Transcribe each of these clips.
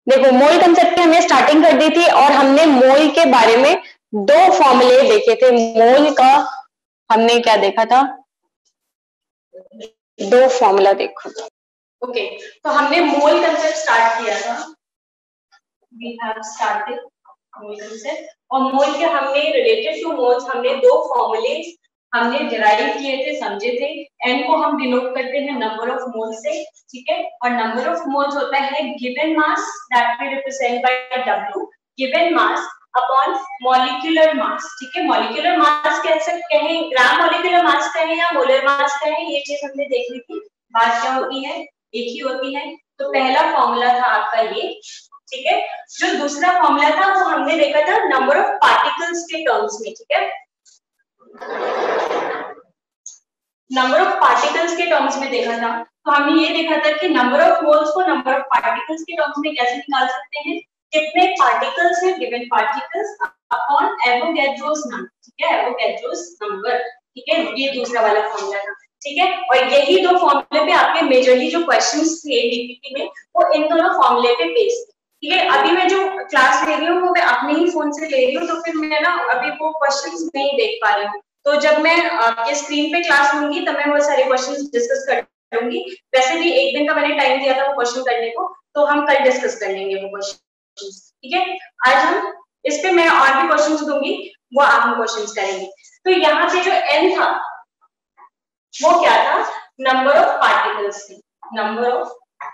देखो मोल कंसेप्ट की हमने स्टार्टिंग कर दी थी और हमने मोल के बारे में दो फॉर्मूले देखे थे। मोल का हमने क्या देखा था, दो फॉर्मूला देखा था। ओके, तो हमने मोल कंसेप्ट स्टार्ट किया था, we have started mole concept, और मोल के हमने रिलेटेड टू मोल्स हमने दो फॉर्मूले हमने डिराइव किए थे, समझे थे। एन को हम डिनोट करते हैं नंबर ऑफ मोल्स से, ठीक है, और नंबर ऑफ मोल्स होता है given mass that we represent by W, given mass upon molecular mass, ठीक है। मॉलिक्यूलर मास कह सकते हैं, ग्राम मॉलिक्यूलर मास कहें या मोलर मास कहें, ये चीज हमने देख ली थी। बात क्या होती है, एक ही होती है। तो पहला फॉर्मूला था आपका ये, ठीक है। जो दूसरा फॉर्मूला था वो हमने देखा था नंबर ऑफ पार्टिकल्स के टर्म्स में, ठीक है। नंबर ऑफ पार्टिकल्स के टर्म्स में देखा था। तो हमने ये देखा था कि नंबर ऑफ मोल्स को नंबर ऑफ पार्टिकल्स के टर्म्स में कैसे निकाल सकते हैं, कितने पार्टिकल्स हैं given particles upon Avogadro's number, ठीक है, एवोगैड्रोस नंबर, ठीक है। ये दूसरा वाला फॉर्मूला था, ठीक है। और यही दो फॉर्मूले पे आपके मेजरली जो क्वेश्चंस थे डीपीटी में वो इन दोनों फॉर्मूले पे बेस्ड थे, ठीक है। अभी मैं जो क्लास ले रही हूँ वो मैं अपने ही फोन से ले रही हूँ, तो फिर मैं ना अभी वो क्वेश्चंस नहीं देख पा रही हूँ। तो जब मैं आपके स्क्रीन पे क्लास लूंगी तब मैं वो सारे क्वेश्चंस डिस्कस कर लूंगी। वैसे भी एक दिन का मैंने टाइम दिया था वो क्वेश्चन करने को, तो हम कल डिस्कस कर लेंगे वो क्वेश्चंस, ठीक है। आज हम इस पे मैं और भी क्वेश्चंस दूंगी, वो आप हम क्वेश्चंस करेंगे। तो यहाँ पे जो n था वो क्या था, नंबर ऑफ पार्टिकल्स थी, नंबर ऑफ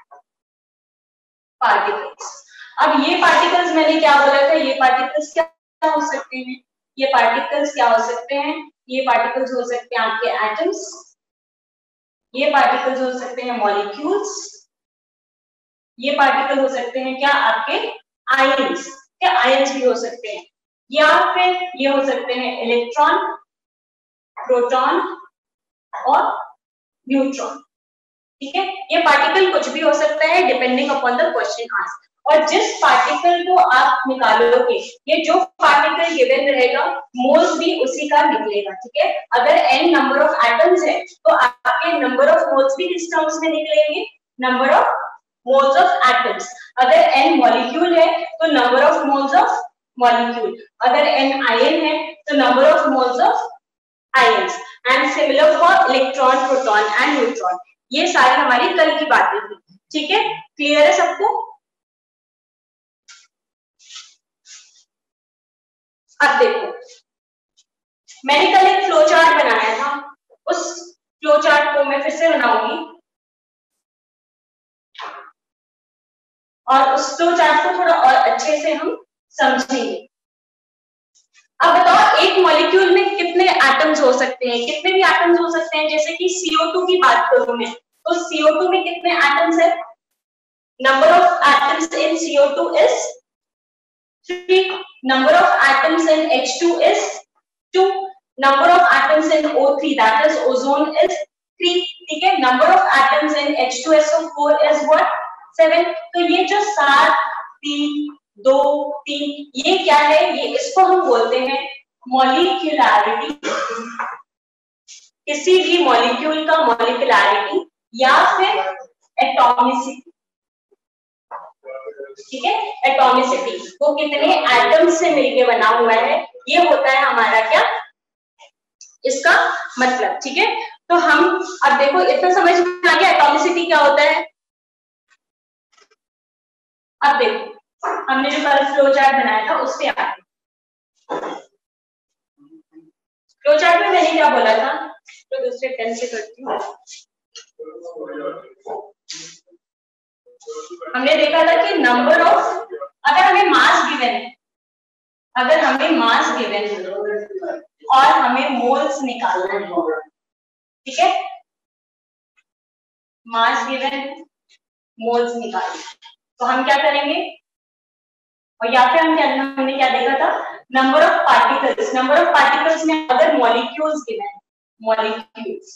पार्टिकल्स। अब ये पार्टिकल्स मैंने क्या बोला था, ये पार्टिकल्स क्या हो सकते हैं, ये पार्टिकल्स क्या हो सकते हैं, ये पार्टिकल्स हो सकते हैं आपके एटम्स, ये पार्टिकल्स हो सकते हैं मॉलिक्यूल्स, ये पार्टिकल हो सकते हैं क्या आपके आयंस, क्या आयंस भी हो सकते हैं, या फिर ये हो सकते हैं इलेक्ट्रॉन, प्रोटॉन और न्यूट्रॉन, ठीक है। ये पार्टिकल कुछ भी हो सकता है depending upon the question asked. और जिस पार्टिकल को आप निकालोगे, ये जो पार्टिकल गिवन रहेगा मोल्स भी उसी का निकलेगा, ठीक है। अगर n नंबर ऑफ एटम्स है तो आपके नंबर ऑफ मोल्स भी किस टर्म्स में निकलेंगे, number of moles of atoms. अगर n मॉलिक्यूल है तो number of moles of molecule, अगर n आयन है तो number of moles of ions, and similar for electron, proton and neutron. ये सारी हमारी कल की बातें थी, ठीक है। क्लियर है सबको? अब देखो, मैंने कल एक फ्लो चार्ट बनाया था, उस फ्लो चार्ट को मैं फिर से बनाऊंगी और उस फ्लो चार्ट को थोड़ा और अच्छे से हम समझेंगे। अब बताओ एक मॉलिक्यूल में कितने एटम्स हो सकते हैं, कितने भी एटम्स हो सकते हैं। जैसे कि CO2 की बात करूं मैं, तो CO2 में कितने एटम्स है, number of atoms in CO2 is 3, number of atoms in H2 is 2, number of atoms in O3 that is ozone is 3, ठीक है। number of atoms in H2SO4 is what, 7। तो ये जो 7, 3, 2, 3 ये क्या है, ये इसको हम बोलते हैं मॉलिक्यूलैरिटी। किसी भी मॉलिक्यूल का मॉलिक्यूलैरिटी या फिर एटॉमिसिटी, ठीक है। एटॉमिसिटी वो कितने एटम से मिलके बना हुआ है, ये होता है हमारा क्या, इसका मतलब, ठीक है। तो हम अब देखो इतना समझ में आ गया एटॉमिसिटी क्या होता है। अब देखो हमने जो कल फ्लो चार्ट बनाया था उससे आगे, फ्लो चार्ट में मैंने क्या बोला था, तो दूसरे पेन से करती हूँ। हमने देखा था कि नंबर ऑफ, अगर हमें मास गिवन है, अगर हमें मास गिवन है और हमें मोल्स निकालना है, ठीक है, मास गिवन मोल्स निकालना, तो हम क्या करेंगे, और या फिर हमने क्या देखा था, number of particles, number of particles में अगर मॉलिक्यूल्स गिवन है, मॉलिक्यूल्स,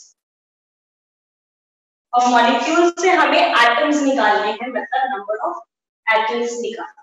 और मॉलिक्यूल से हमें एटम्स निकालने हैं, मतलब नंबर ऑफ एटम्स निकालना,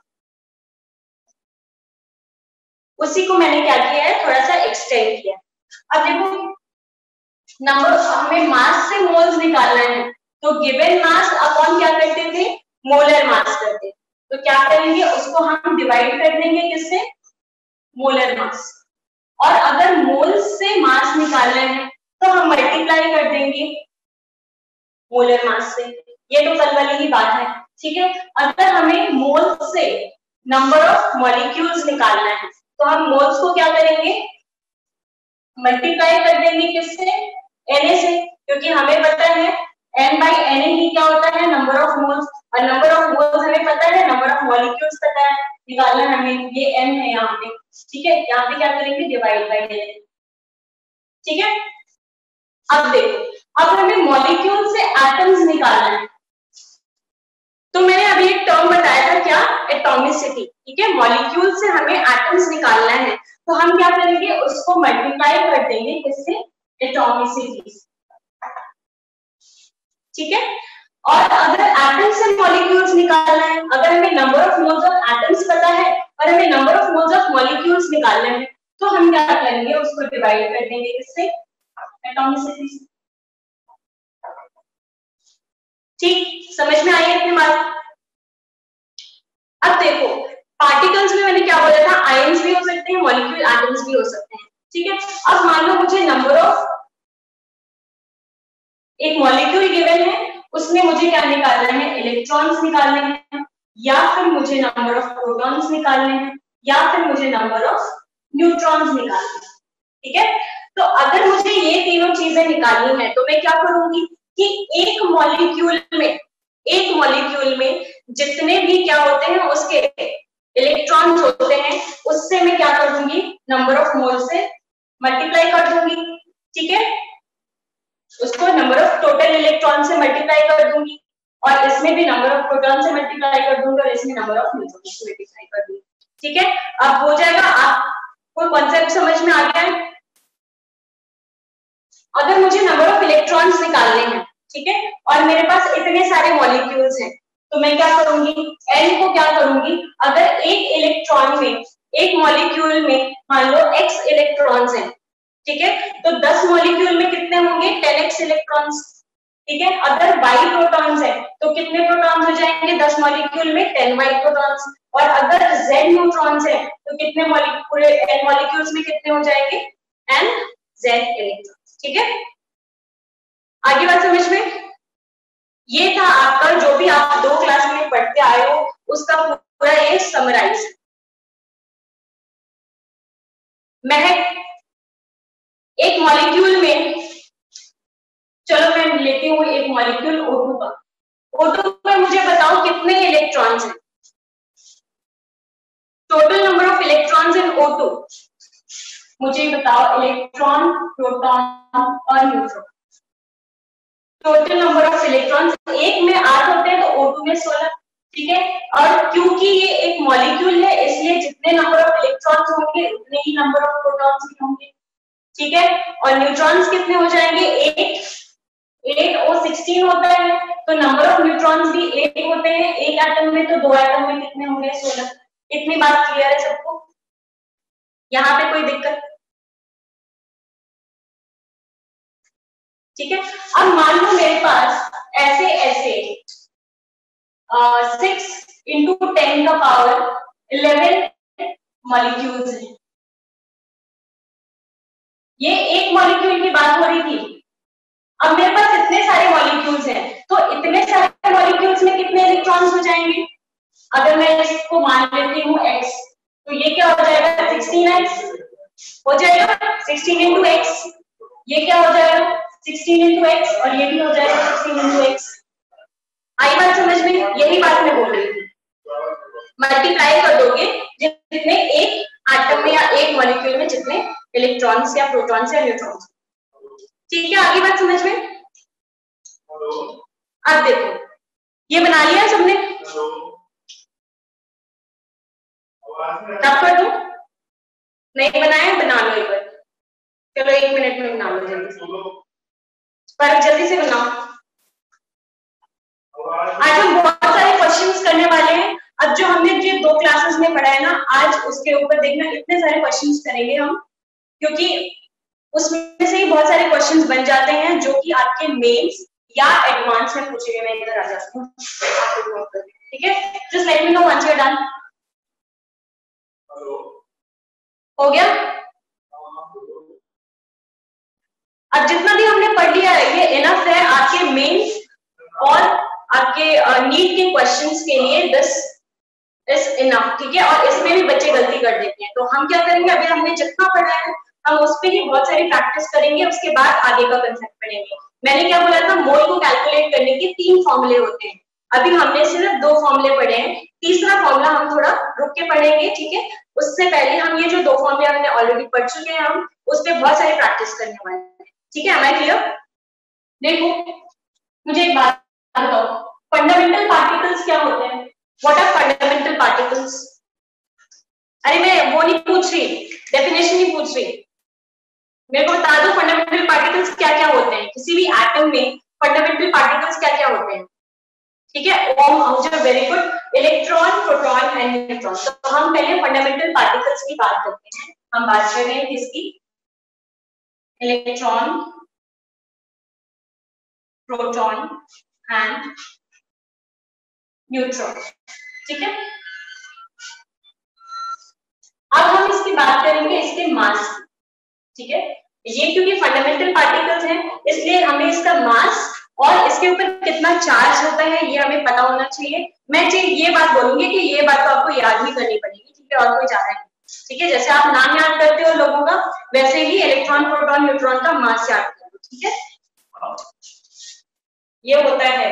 उसी को मैंने क्या किया है, थोड़ा सा एक्सटेंड किया। अब देखो नंबर, हमें मास से मोल्स निकालना है, तो गिवन मास अपॉन क्या करते थे, मोलर मास करते। तो तो क्या करेंगे, उसको हम डिवाइड कर देंगे किससे, मोलर मास। और अगर मोल से मास निकालना है तो हम मल्टीप्लाई कर देंगे मोलर मास से। ये तो कल वाली ही बात है, ठीक है। अगर हमें मोल से नंबर ऑफ मॉलिक्यूल्स निकालना है तो हम मोल्स को क्या करेंगे, मल्टीप्लाई कर देंगे किससे, Na से, क्योंकि हमें पता है n by Na ही क्या होता है, नंबर ऑफ मोल्स, और नंबर ऑफ मोल्स हमें पता है, नंबर ऑफ मॉलिक्यूल्स पता है, निकालना है हमें, ये n है यहाँ पे, ठीक है। यहाँ पे क्या करेंगे, डिवाइड बाय Na, ठीक है। अब देखो, अब हमें मॉलिक्यूल से एटम्स निकालना है, तो मैंने अभी एक टर्म बताया था क्या, एटॉमिसिटी, ठीक है। मॉलिक्यूल से हमें एटम्स निकालना है तो हम क्या करेंगे, उसको मल्टीप्लाई कर देंगे किससे, एटॉमिसिटी, ठीक है। और अगर एटम्स से मॉलिक्यूल्स निकालना है, अगर हमें number of moles of atoms पता है और हमें number of moles of molecules निकालना है, तो हम क्या करेंगे, उसको डिवाइड कर देंगे किससे, एटॉमिसिटी से। ठीक, समझ में आई अपनी बात। अब देखो, पार्टिकल्स में मैंने क्या बोला था, आयंस भी हो सकते हैं, मॉलिक्यूल एटम्स भी हो सकते हैं, ठीक है। अब मान लो मुझे नंबर ऑफ, एक मॉलिक्यूल गिवन है, उसमें मुझे क्या निकालना है, इलेक्ट्रॉन्स निकालने हैं, या फिर मुझे नंबर ऑफ प्रोटॉन्स निकालने हैं, या फिर मुझे नंबर ऑफ न्यूट्रॉन्स निकालने हैं, ठीक है। तो अगर मुझे ये तीनों चीजें निकालनी है तो मैं क्या करूंगी कि एक मॉलिक्यूल में जितने भी क्या होते हैं उसके इलेक्ट्रॉन्स होते हैं, उससे मैं क्या कर दूंगी, नंबर ऑफ मोल से मल्टीप्लाई कर दूंगी, ठीक है। उसको नंबर ऑफ टोटल इलेक्ट्रॉन से मल्टीप्लाई कर दूंगी, और इसमें भी नंबर ऑफ प्रोटॉन से मल्टीप्लाई कर दूंगी, और इसमें नंबर ऑफ न्यूट्रॉन से मल्टीप्लाई कर दूंगी, ठीक है। अब हो जाएगा, आपको कॉन्सेप्ट समझ में आ गया है। अगर मुझे नंबर ऑफ इलेक्ट्रॉन्स निकालने हैं, ठीक है, और मेरे पास इतने सारे मॉलिक्यूल्स हैं, तो मैं क्या करूंगी, n को क्या करूंगी, अगर एक इलेक्ट्रॉन में, एक मॉलिक्यूल में मान लो x इलेक्ट्रॉन्स हैं, ठीक है, तो 10 मॉलिक्यूल में कितने होंगे, 10x इलेक्ट्रॉन्स, ठीक है। अगर y प्रोटॉन्स है तो कितने प्रोटॉन्स हो जाएंगे 10 मॉलिक्यूल में, 10y प्रोटॉन्स। और अगर z न्यूट्रॉन्स है तो कितने मॉलिक्यूल, n मॉलिक्यूल्स में कितने हो जाएंगे, n z इलेक्ट्रॉन्स, ठीक है। आगे बात समझ में, ये था आपका जो भी आप 2 क्लास में पढ़ते आए हो उसका पूरा ये समराइज। महक, एक मॉलिक्यूल में, चलो मैं लेती हूँ एक मॉलिक्यूल O2 का, O2 में मुझे बताओ कितने इलेक्ट्रॉन्स हैं, total number of electrons in O2 मुझे बताओ, इलेक्ट्रॉन, प्रोटॉन और neutron, total number of electrons, एक में 8 होते हैं तो O2 में 16, ठीक है। और क्योंकि ये एक मॉलिक्यूल है इसलिए जितने नंबर ऑफ इलेक्ट्रॉन्स होंगे उतने ही नंबर ऑफ प्रोटॉन्स भी होंगे, ठीक है। और न्यूट्रॉन्स कितने हो जाएंगे, 8 और 16 होता है, तो नंबर ऑफ न्यूट्रॉन्स भी 8 होते हैं एक एटम में, तो 2 एटम में कितने होंगे, 16। इतनी बात क्लियर है सबको, यहाँ पे कोई दिक्कत, ठीक है। अब मान लो मेरे पास ऐसे ऐसे 6 × 10 का पावर 11 मॉलिक्यूल्स हैं, ये एक मॉलिक्यूल की बात हो रही थी। अब मेरे पास इतने सारे मॉलिक्यूल्स हैं, तो इतने सारे मॉलिक्यूल्स में कितने इलेक्ट्रॉन्स हो जाएंगे, अगर मैं इसको मान लेती हूँ x, तो ये क्या हो जाएगा, 16x हो जाएगा, 16 × x, ये क्या हो जाएगा 16 × x, और ये भी हो जाएगा 16 × x। आई बात समझ में, यही बात मैं बोल रही थी, मल्टीप्लाई कर दोगे जितने एक एटम में या एक मॉलिक्यूल में जितने इलेक्ट्रॉन्स या प्रोटॉन्स या न्यूट्रॉन्स, ठीक है। आगे बात समझ में, अब देखो ये बना लिया सबने, तब कर दो, नहीं बनाया बना लो एक बार, चलो 1 मिनट में बना लो जल्दी से, पर जल्दी से बनाओ। आज हम बहुत सारे क्वेश्चंस करने वाले हैं, अब जो हमने ये 2 क्लासेस में पढ़ा है ना, आज उसके ऊपर देखना इतने सारे क्वेश्चंस करेंगे हम, क्योंकि उसमें से ही बहुत सारे क्वेश्चंस बन जाते हैं जो कि आपके मेंस या एडवांस में पूछे गए। मैं इधर आ जाती हूँ, ठीक है, just let me know once you are done. हो गया? अब जितना भी हमने पढ़ लिया है ये इनफ है आपके मेंस और आपके नीट के क्वेश्चंस के लिए। दिस इज इनफ, ठीक है। और इसमें भी बच्चे गलती कर देते हैं, तो हम क्या करेंगे, अभी हमने जितना पढ़ा है हम उस पर ही बहुत सारी प्रैक्टिस करेंगे, उसके बाद आगे का कंसेप्ट पढ़ेंगे। मैंने क्या बोला था, मोल को कैलकुलेट करने के 3 फॉर्मूले होते हैं, अभी हमने सिर्फ 2 फॉर्मूले पढ़े हैं, तीसरा फॉर्मूला हम थोड़ा रुक के पढ़ेंगे, ठीक है। उससे पहले हम ये जो 2 फॉर्मूले हमने ऑलरेडी पढ़ चुके हैं, हम उस पर बहुत सारी प्रैक्टिस करने वाले हैं, ठीक है। मैं क्लियर? देखो मुझे एक बात बताओ, फंडामेंटल पार्टिकल्स क्या होते हैं? What are fundamental particles? अरे मैं वो नहीं पूछ रही, डेफिनेशन नहीं पूछ रही, मेरे को बता दो फंडामेंटल पार्टिकल्स क्या क्या होते हैं, किसी भी एटम में फंडामेंटल पार्टिकल्स क्या क्या होते हैं, ठीक है। Um, very good, electron, proton and neutron. तो हम पहले फंडामेंटल पार्टिकल्स की बात करते हैं। हम बात कर रहे हैं किसकी? इलेक्ट्रॉन, प्रोटॉन एंड न्यूट्रॉन, ठीक है। अब हम इसकी बात करेंगे इसके मास, ठीक है। ये क्योंकि फंडामेंटल पार्टिकल्स हैं इसलिए हमें इसका मास और इसके ऊपर कितना चार्ज होता है ये हमें पता होना चाहिए। मैं ये बात बोलूंगी कि ये बात तो आपको याद भी करनी पड़ेगी, ठीक है, और कोई ज्यादा नहीं, ठीक है। जैसे आप नाम याद करते हो लोगों का, वैसे ही इलेक्ट्रॉन, प्रोटॉन, न्यूट्रॉन का मास याद कर लो, ठीक है। ये होता है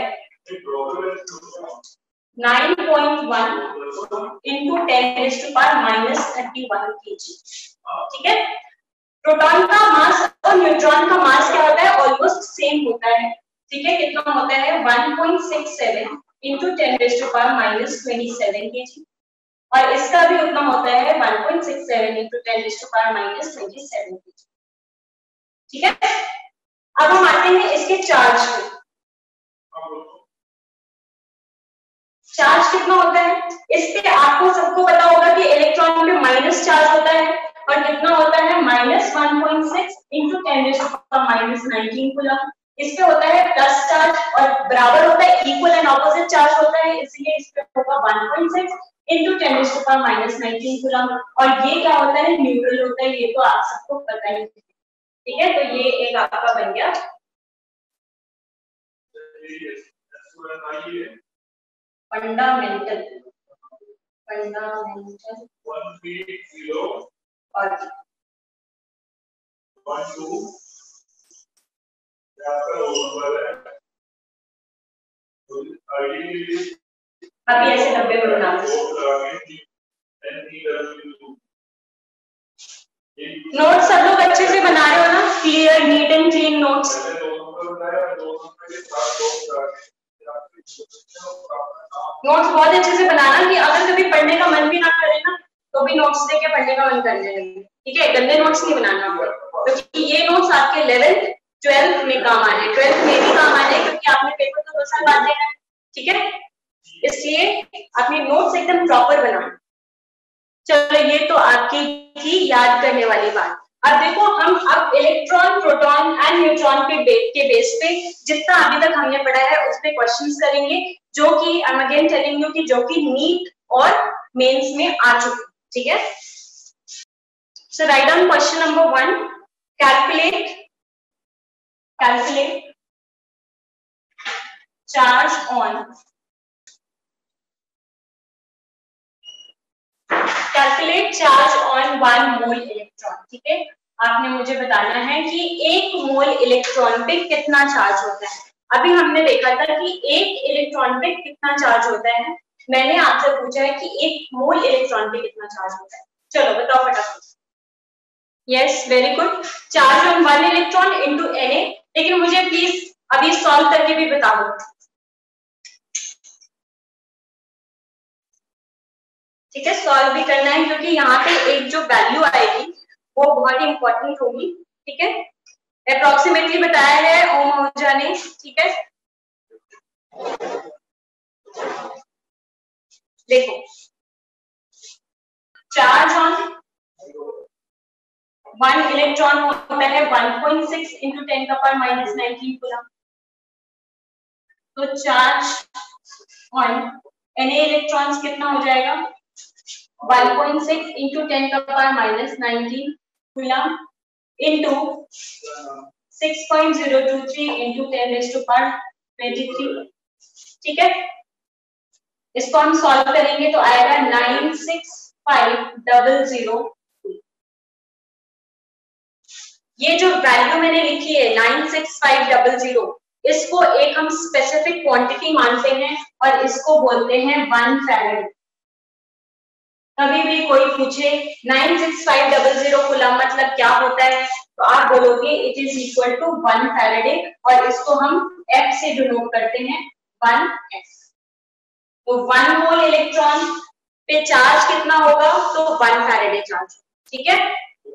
9.1 into 10⁻⁻31 kg, ठीक है। प्रोटॉन का मास और न्यूट्रॉन का मास क्या होता है? ऑलमोस्ट सेम होता है, ठीक है। कितना होता है? 1.67 into 10⁻⁻27 kg, और इसका भी उतना होता है 1.67 into 10⁻⁻27 kg, ठीक है। अब हम आते हैं इसके चार्ज पे। चार्ज कितना होता है इस पे? आपको सबको पता होगा कि इलेक्ट्रॉन पे माइनस चार्ज होता है, और कितना होता है? -1.6 into 10⁻⁻19 कूलम। इस पे होता है प्लस चार्ज और बराबर होता है, इक्वल एंड ऑपोजिट चार्ज होता है, इसलिए इस पे होगा 1.6 into 10⁻⁻19 कूलम। और ये क्या होता है? न्यूट्रल होता है, ये तो आप सबको पता ही है, ठीक है। तो ये एक आपका बन गया फंडामेंटल और अभी ऐसे 90 में बना नोट सब लोग अच्छे से बना रहे हो ना? Clear, neat and clean notes. Notes बहुत अच्छे से बनाना कि अगर कभी पढ़ने का मन भी ना करे ना तो भी नोट्स देके पढ़ने का मन करने लगे, ठीक है। गंदे नोट्स नहीं बनाना आपको, क्योंकि ये नोट्स आपके 11th 12th में काम आने, 12th में भी काम आने, क्योंकि आपने पेपर तो 2 साल बाद देना है, ठीक है। इसलिए अपने नोट्स एकदम प्रॉपर बनाना। चलो ये तो आपकी थी याद करने वाली बात। अब देखो हम अब इलेक्ट्रॉन, प्रोटॉन एंड न्यूट्रॉन के बेस पे जितना अभी तक हमने पढ़ा है उस पे क्वेश्चंस करेंगे, जो कि I am again telling you कि जो कि नीट और मेंस में आ चुके, ठीक है। So write down question number 1, calculate charge on calculate charge on 1 mole electron, ठीक है। आपने मुझे बताना है कि 1 मोल इलेक्ट्रॉन पे कितना चार्ज होता है। अभी हमने देखा था कि 1 इलेक्ट्रॉन पे कितना चार्ज होता है, मैंने आपसे पूछा है कि 1 मोल इलेक्ट्रॉन पे कितना चार्ज होता है। चलो बताओ फटाफट। Yes, very good. Charge on 1 electron into Na, लेकिन मुझे प्लीज अभी सॉल्व करके भी बता दो, ठीक है। सॉल्व भी करना है क्योंकि यहाँ पे एक जो वैल्यू आएगी वो बहुत ही इंपॉर्टेंट होगी, ठीक है। अप्रोक्सीमेटली बताया है ओम ऊर्जा ने, ठीक है। देखो चार्ज ऑन 1 इलेक्ट्रॉन होता है 1.6 into 10⁻⁻19 कूलम। तो चार्ज ऑन Na इलेक्ट्रॉन्स कितना हो जाएगा 1.6 into 10 का power -19 coulomb into 6.023 into 10 raised to power 23। ठीक है, इसको हम सॉल्व करेंगे तो आएगा 96500। ये जो वैल्यू मैंने लिखी है 96500, इसको एक हम स्पेसिफिक क्वांटिटी मानते हैं और इसको बोलते हैं 1 फैराड। कभी भी कोई पूछे 96500 कूलम मतलब क्या होता है तो आप बोलोगे it is equal to 1 Faraday और इसको हम F से डिनोट करते हैं 1F। तो 1 मोल इलेक्ट्रॉन पे चार्ज कितना होगा तो 1 फैराडे चार्ज। ठीक है,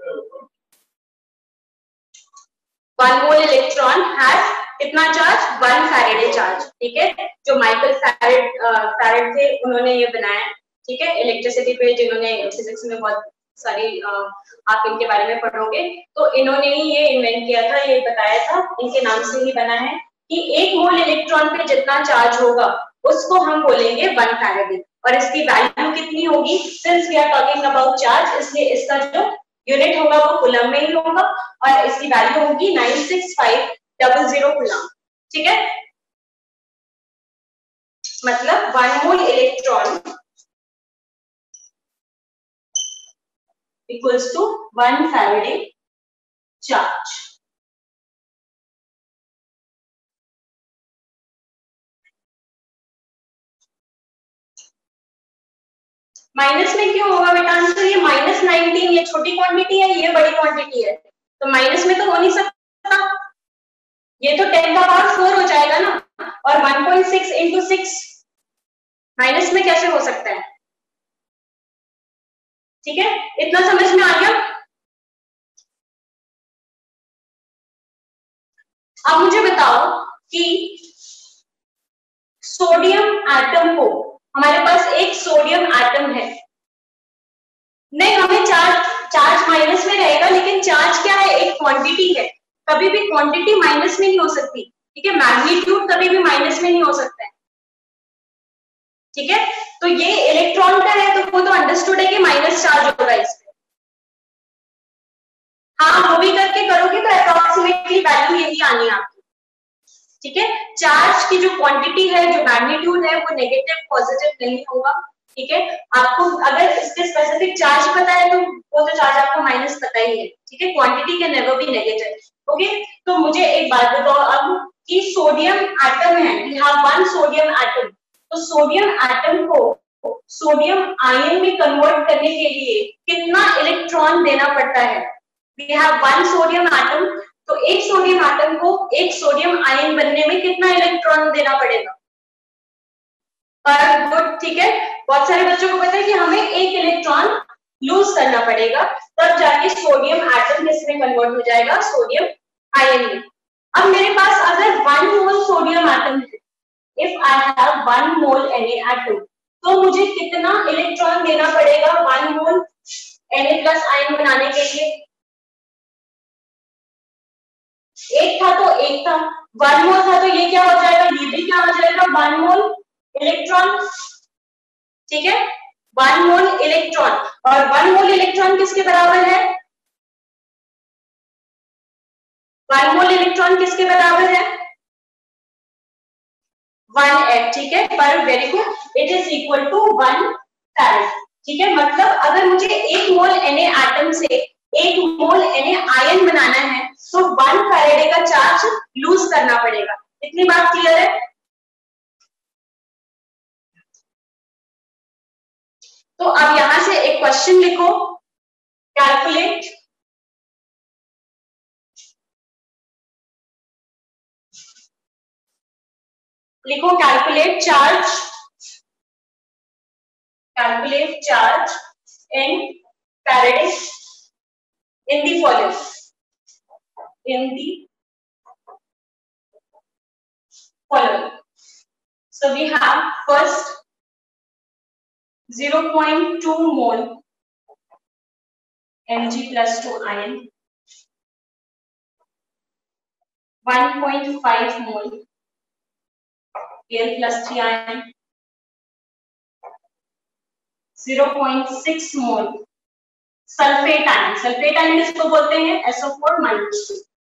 1 मोल इलेक्ट्रॉन हैज कितना चार्ज 1 फैराडे चार्ज। ठीक है, जो माइकल फैराड थे उन्होंने ये बनाया। ठीक है, इलेक्ट्रिसिटी पे जिन्होंने फिजिक्स में बहुत सारी आप इनके बारे में पढ़ोगे तो इन्होंने ही ये इन्वेंट किया था, ये बताया था, इनके नाम से ही बना है कि 1 मोल इलेक्ट्रॉन पे जितना चार्ज होगा उसको हम बोलेंगे 1 फैराडे और इसकी वैल्यू कितनी होगी since we are talking about charge इसलिए इसका जो यूनिट होगा वो कूलम में ही होगा और इसकी वैल्यू होगी 96500 कूलम। ठीक है, मतलब 1 mole electron equals to 1 Faraday charge. Minus में क्यों होगा बेटा आंसर? ये -19 ये छोटी क्वांटिटी है, ये बड़ी क्वांटिटी है तो माइनस में तो हो नहीं सकता। ये तो 10 का पावर 4 हो जाएगा ना और 1.6 into 6 माइनस में कैसे हो सकता है? ठीक है, इतना समझ में आ गया? अब मुझे बताओ कि सोडियम एटम को, हमारे पास एक सोडियम एटम है, नहीं हमें चार्ज माइनस में रहेगा लेकिन चार्ज क्या है एक क्वांटिटी है, कभी भी क्वांटिटी माइनस में नहीं हो सकती। ठीक है, मैग्नीट्यूड कभी भी माइनस में नहीं हो सकता है। ठीक है, तो ये इलेक्ट्रॉन का है तो वो तो अंडरस्टूड है कि माइनस चार्ज होगा इस पे। हाँ वो भी करके करोगे तो अप्रोक्सीमेटली वैल्यू यही आनी है आपकी। ठीक है, चार्ज की जो क्वांटिटी है जो मैग्नीट्यूड है वो नेगेटिव पॉजिटिव नहीं होगा। ठीक है, आपको अगर इसके स्पेसिफिक चार्ज पता है तो वो तो चार्ज आपको माइनस पता ही है। ठीक है, quantity can never be negative. Okay, तो मुझे एक बात बताओ अब कि सोडियम एटम है, वी हैव 1 सोडियम एटम, तो सोडियम एटम को सोडियम आयन में कन्वर्ट करने के लिए कितना इलेक्ट्रॉन देना पड़ता है? वी हैव 1 सोडियम एटम, तो एक सोडियम एटम को एक सोडियम आयन बनने में कितना इलेक्ट्रॉन देना पड़ेगा? पर गुड, ठीक है, बहुत सारे बच्चों को पता है कि हमें एक इलेक्ट्रॉन लूज करना पड़ेगा तब जाके सोडियम एटम किसमें कन्वर्ट हो जाएगा? सोडियम आयन में। अब मेरे पास अगर 1 मोल सोडियम एटम है, if I have 1 mole Na atom, तो मुझे कितना इलेक्ट्रॉन देना पड़ेगा 1 मोल Na+ आयन बनाने के लिए? एक था तो एक था, 1 मोल था तो ये क्या हो जाएगा? ये भी क्या हो जाएगा? 1 मोल इलेक्ट्रॉन। ठीक है, 1 मोल इलेक्ट्रॉन, और 1 मोल इलेक्ट्रॉन किसके बराबर है? 1 मोल इलेक्ट्रॉन किसके बराबर है? 1F। ठीक है, पर very good, it is equal to 1 farad. ठीक है, मतलब अगर मुझे 1 मोल Na एटम से 1 मोल Na आयन बनाना है तो 1 फैराडे का चार्ज लूज करना पड़ेगा। इतनी बात क्लियर है? तो अब यहां से एक क्वेश्चन लिखो, कैलकुलेट लिखो calculate charge in faraday in the following. So we have first 0.2 mole Mg+2 ion, 1.5 mole Al+3 ion, 0.6 mole sulphate ion. Sulphate ion किसको बोलते हैं? SO4-2।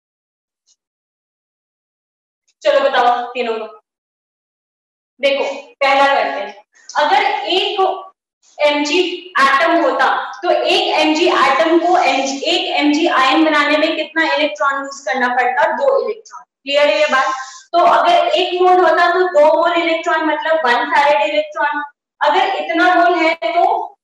चलो बताओ तीनों को। देखो पहला करते हैं, अगर एक mg एटम होता तो एक mg एटम को एक mg आयन बनाने में कितना इलेक्ट्रॉन यूज करना पड़ता? 2 इलेक्ट्रॉन। क्लियर है ये बात? तो अगर 1 मोल होता तो 2 मोल इलेक्ट्रॉन मतलब 1 फैरेड इलेक्ट्रॉन। अगर इतना मोल है तो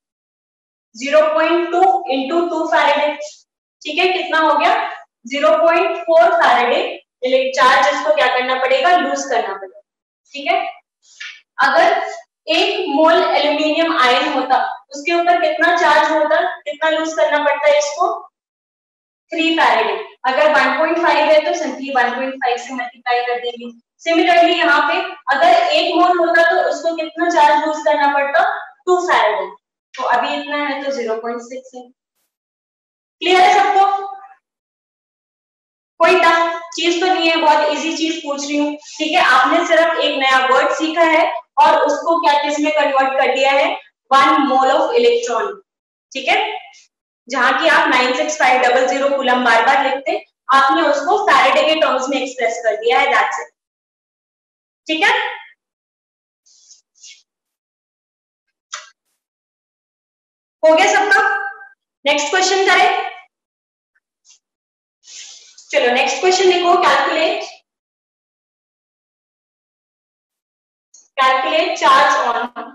0.2 into 2 फैरेड। ठीक है, कितना हो गया? 0.4 फैरेड चार्ज इसको क्या करना पड़ेगा? लूज करना पड़ेगा। ठीक है, अगर 1 मोल एल्यूमिनियम आयन होता उसके ऊपर कितना चार्ज होता? कितना लूज करना पड़ता है इसको? 3 फैरेड। अगर 1.5 है तो सिंपली 1.5 से मल्टीप्लाई कर देंगे। सिमिलरली यहाँ पे अगर 1 मोल होता तो उसको कितना चार्ज लूज करना पड़ता? 2 फैरेड। तो अभी इतना है तो 0.6 है। क्लियर है सबको? कोई टफ चीज तो नहीं है, बहुत इजी चीज पूछ रही हूँ। ठीक है, आपने सिर्फ एक नया वर्ड सीखा है और उसको क्या किस में कन्वर्ट कर दिया है? 1 मोल ऑफ इलेक्ट्रॉन। ठीक है, जहां की आप 96500 कूलम बार बार लिखते, आपने उसको फैराडे के टर्म्स में एक्सप्रेस कर दिया है। That's it. ठीक है, हो गया सबका? नेक्स्ट क्वेश्चन करें। चलो नेक्स्ट क्वेश्चन लिखो। Calculate charge on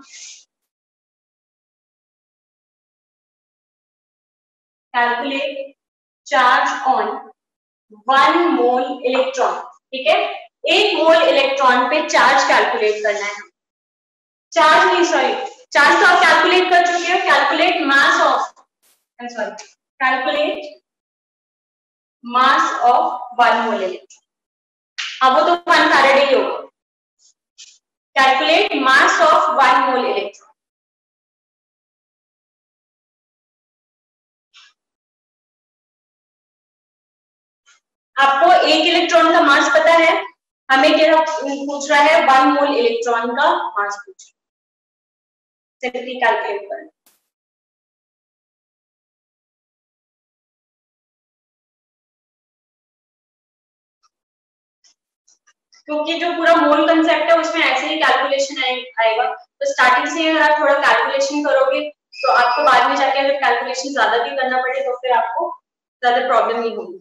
on 1 mole electron. ठीक है, 1 मोल इलेक्ट्रॉन पे चार्ज कैलकुलेट करना है। चार्ज नहीं, सॉरी, चार्ज तो आप कैलकुलेट कर चुके हो। Calculate mass of, calculate mass of 1 mole electron. अब वो तो 1 फैराडे ही होगा। Calculate mass of 1 mole electron. आपको एक इलेक्ट्रॉन का मास पता है, हमें क्या पूछ रहा है? 1 मोल इलेक्ट्रॉन का मास पूछ रहा है। सिंपली कैलकुलेट करना। क्योंकि जो पूरा मोल कंसेप्ट है उसमें ऐसे ही कैलकुलेशन आएगा, तो स्टार्टिंग से अगर आप थोड़ा कैलकुलेशन करोगे तो आपको बाद में जाके अगर कैलकुलेशन ज्यादा भी करना पड़े तो फिर आपको ज्यादा प्रॉब्लम नहीं होगी।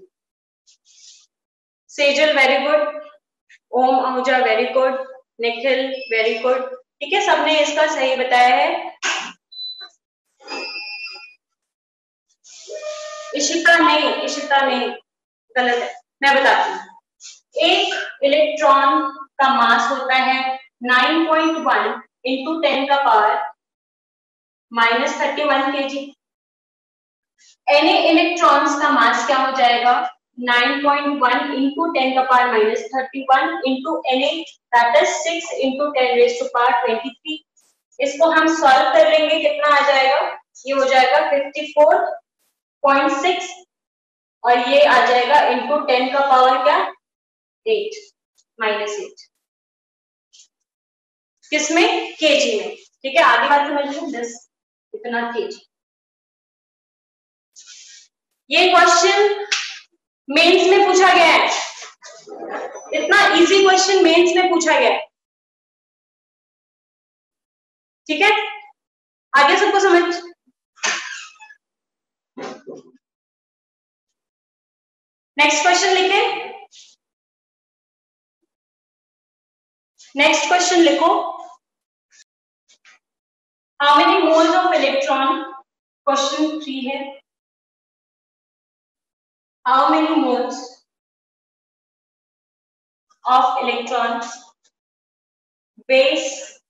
Sejal very good, Om Ahuja very good, Nikhil very good. ठीक है, सबने इसका सही बताया है। इशिता नहीं, गलत है। मैं बताती हूँ, एक इलेक्ट्रॉन का मास होता है 9.1 इंटू 10 का पावर -31 kg। Na इलेक्ट्रॉन्स का मास क्या हो जाएगा? 9.1 इंटू 10 का power -31 into Na, that is 6 into 10 raise to power 23। इसको हम सॉल्व कर लेंगे, कितना आ जाएगा? ये हो जाएगा 54.6 और ये आ जाएगा इंटू 10 का पावर क्या? 8 -8। किसमें? केजी में। ठीक है, आगे बात समझ लो। 10 इतना केजी। ये क्वेश्चन मेंस में पूछा गया है। इतना इजी क्वेश्चन मेंस में पूछा गया है। ठीक है, आगे सबको समझ? नेक्स्ट क्वेश्चन लिखे। नेक्स्ट क्वेश्चन लिखो। How many moles of electron, question 3 है। How many moles of electrons weighs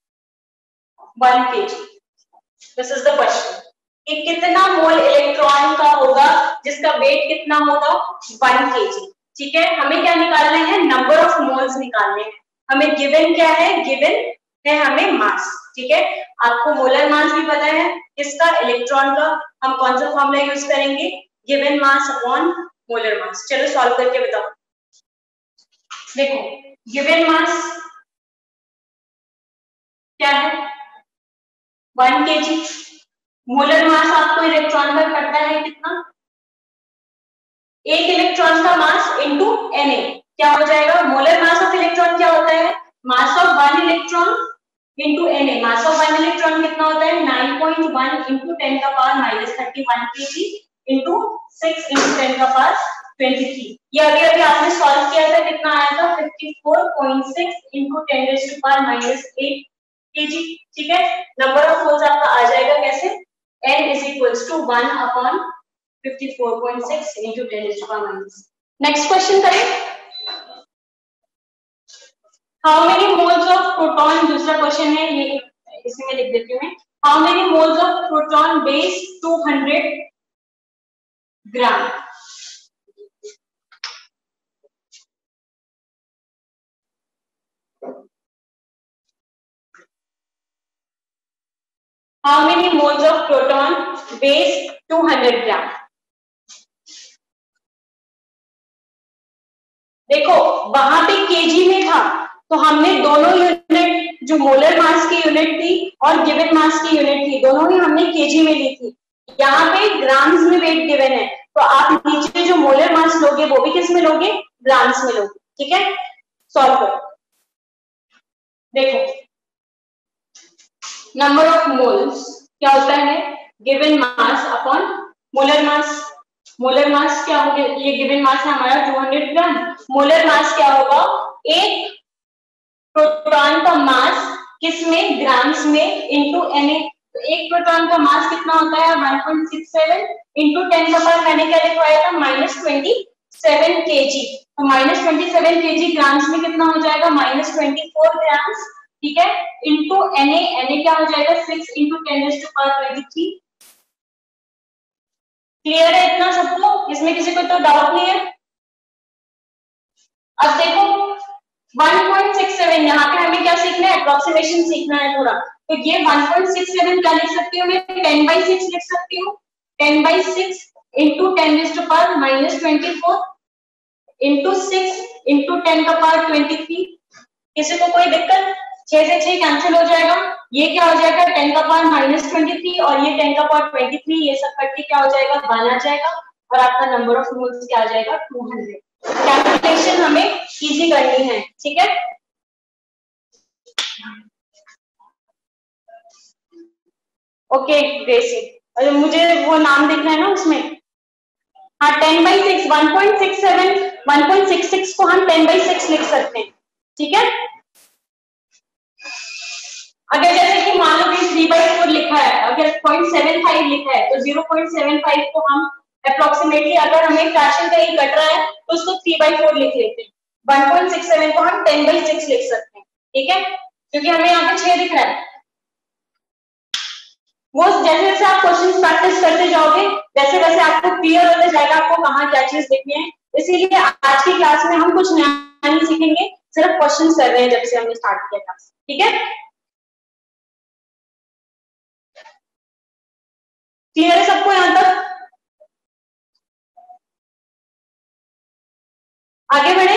1 kg? This is the question. कि कितना मोल इलेक्ट्रॉन का होगा जिसका वेट कितना होगा? 1 kg। ठीक है, हमें क्या निकालना है? नंबर ऑफ मोल्स निकालने हैं। हमें गिवन क्या है? गिवन है हमें मास। ठीक है, आपको मोलर मास भी पता है किसका? इलेक्ट्रॉन का। हम कौन सा फॉर्मूला यूज करेंगे? Given mass upon molar mass. चलो सॉल्व करके बताओ। देखो, गिवन मास क्या है? 1 kg। मोलर मास आपको इलेक्ट्रॉन का करता है कितना, एक इलेक्ट्रॉन का मास इनटू Na क्या हो जाएगा, मोलर मास ऑफ इलेक्ट्रॉन क्या होता है, mass of one electron into Na, mass of one electron कितना होता है 9.1 इंटू 10 का पावर -31 kg इंटू 6 इंटू 10 का पावर 23। ये अभी अभी आपने सॉल्व किया था, कितना आया था 54.6 into 10 raise to power -8 kg। ठीक है, नंबर ऑफ मोल्स आपका आ जाएगा कैसे, n is equals to 1 upon 54.6 into 10 raised to power minus। Next question करें, how many moles of proton, दूसरा क्वेश्चन है ये, इसमें लिख देती हूँ मैं, how many moles of proton base 200 gram. How many moles of proton base 200 gram. देखो वहां पे केजी में था, तो हमने दोनों यूनिट, जो मोलर मास की यूनिट थी और गिवन मास की यूनिट थी, दोनों ही हमने केजी में ली थी। यहाँ पे ग्राम्स में वेट गिवन है, तो आप नीचे जो मोलर मास लोगे वो भी किस में लोगे, ग्राम्स में लोगे। ठीक है, सॉल्व करो। देखो नंबर ऑफ मोल्स क्या होता है, given mass upon molar mass. Molar mass क्या होगा, ये गिवन मास है हमारा 200 ग्राम, मोलर मास क्या होगा, एक प्रोटॉन का मास किसमें, ग्राम्स में इनटू Na। तो एक प्रोटॉन का मास कितना होता है 1.67 इंटू 10 का पावर मैंने क्या लिखवाया था -27 kg, तो -27 kg ग्राम्स में कितना हो जाएगा -24 ग्राम्स। ठीक है, इंटू Na क्या हो जाएगा 6 into 10 raise to power 23। Clear है इतना सबको, इसमें किसी को तो डाउट नहीं है। अब देखो 1.67, यहाँ पे हमें क्या सीखना है, अप्रोक्सीमेशन सीखना है पूरा। तो ये 1.67 क्या लिख सकती हूँ मैं, 10/6 लिख सकती हूँ, 10/6 into 10 raise to power -24 into 6 into 10 का पावर 23। किसी को कोई दिक्कत, 6 से 6 कैंसिल हो जाएगा, ये क्या हो जाएगा 10 का पावर -23 और ये 10 का पावर 23, ये सब करके क्या हो जाएगा 1 आ जाएगा, और आपका नंबर ऑफ मोल्स क्या आ जाएगा 200। कैलकुलेशन हमें इजी करनी है। ठीक है, ओके ग्रेसी, अरे मुझे वो नाम देखना है ना उसमें। हाँ 10/6, 1.67 1.66 को हम 10/6 लिख सकते हैं। ठीक है, अगर जैसे कि मान लो कि 3/4 लिखा है, अगर 0.75 लिखा है तो 0.75 को हम अप्रोक्सीमेटली, अगर हमें फ्रैक्शन कहीं कट रहा है तो उसको 3/4 लिख लेते हैं, 1.67 को हम 10/6 लिख सकते हैं। ठीक है, क्योंकि हमें यहाँ पे 6 दिख रहा है। वो जैसे जैसे आप क्वेश्चन प्रैक्टिस करते जाओगे वैसे वैसे आपको क्लियर होता जाएगा आपको कहाँ क्या चीज देखनी है। इसीलिए आज की क्लास में हम कुछ नया नहीं सीखेंगे, सिर्फ क्वेश्चन कर रहे हैं जब से हमने स्टार्ट किया क्लास। ठीक है, क्लियर है सबको यहाँ तक, आगे बढ़े।